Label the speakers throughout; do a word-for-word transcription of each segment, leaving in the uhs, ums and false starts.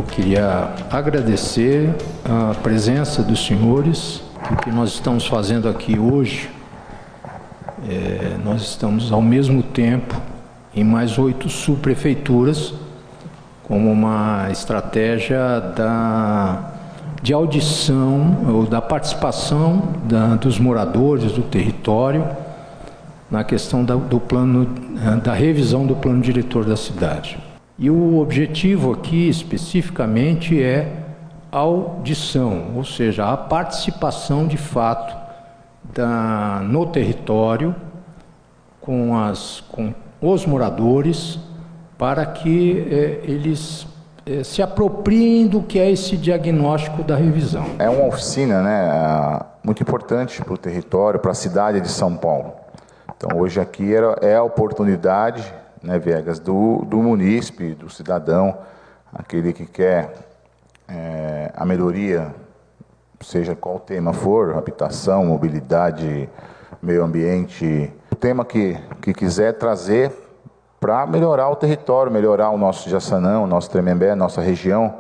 Speaker 1: queria agradecer a presença dos senhores. O que nós estamos fazendo aqui hoje, é, nós estamos ao mesmo tempo em mais oito subprefeituras, como uma estratégia da, de audição ou da participação da, dos moradores do território na questão da, do plano, da revisão do plano diretor da cidade. E o objetivo aqui especificamente é a audição, ou seja, a participação de fato da, no território com, as, com os moradores, para que eh, eles eh, se apropriem do que é esse diagnóstico da revisão.
Speaker 2: É uma oficina, né, muito importante para o território, para a cidade de São Paulo. Então, hoje aqui era, é a oportunidade, né, Viegas, do, do munícipe, do cidadão, aquele que quer é, a melhoria, seja qual tema for, habitação, mobilidade, meio ambiente, o tema que, que quiser trazer para melhorar o território, melhorar o nosso Jaçanã, o nosso Tremembé, a nossa região.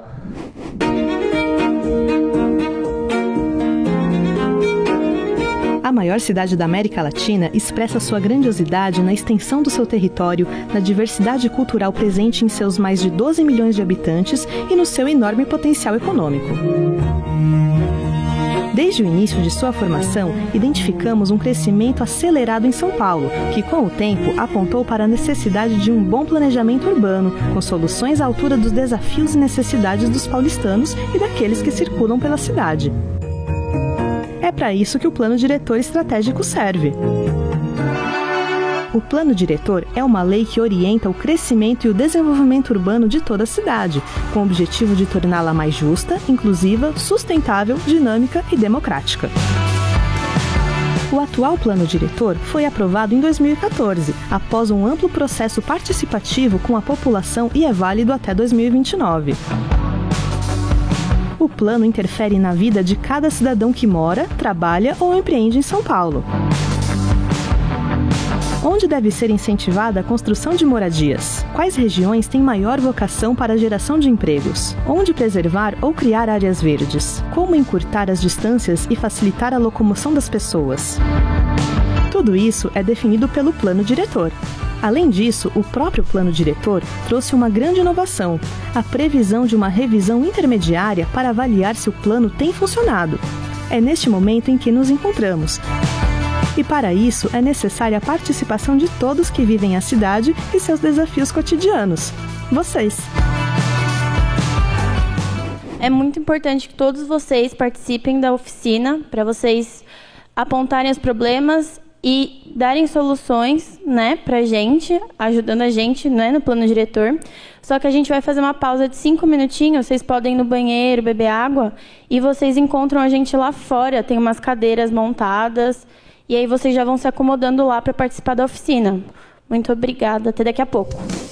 Speaker 3: A maior cidade da América Latina expressa sua grandiosidade na extensão do seu território, na diversidade cultural presente em seus mais de doze milhões de habitantes e no seu enorme potencial econômico. Desde o início de sua formação, identificamos um crescimento acelerado em São Paulo, que com o tempo apontou para a necessidade de um bom planejamento urbano, com soluções à altura dos desafios e necessidades dos paulistanos e daqueles que circulam pela cidade. É para isso que o Plano Diretor Estratégico serve. O Plano Diretor é uma lei que orienta o crescimento e o desenvolvimento urbano de toda a cidade, com o objetivo de torná-la mais justa, inclusiva, sustentável, dinâmica e democrática. O atual Plano Diretor foi aprovado em dois mil e quatorze, após um amplo processo participativo com a população e é válido até dois mil e vinte e nove. O plano interfere na vida de cada cidadão que mora, trabalha ou empreende em São Paulo. Onde deve ser incentivada a construção de moradias? Quais regiões têm maior vocação para a geração de empregos? Onde preservar ou criar áreas verdes? Como encurtar as distâncias e facilitar a locomoção das pessoas? Tudo isso é definido pelo Plano Diretor. Além disso, o próprio Plano Diretor trouxe uma grande inovação, a previsão de uma revisão intermediária para avaliar se o plano tem funcionado. É neste momento em que nos encontramos. E para isso é necessária a participação de todos que vivem a cidade e seus desafios cotidianos. Vocês!
Speaker 4: É muito importante que todos vocês participem da oficina, para vocês apontarem os problemas e darem soluções, né, para a gente, ajudando a gente, né, no plano diretor. Só que a gente vai fazer uma pausa de cinco minutinhos, vocês podem ir no banheiro, beber água, e vocês encontram a gente lá fora, tem umas cadeiras montadas, e aí vocês já vão se acomodando lá para participar da oficina. Muito obrigada, até daqui a pouco.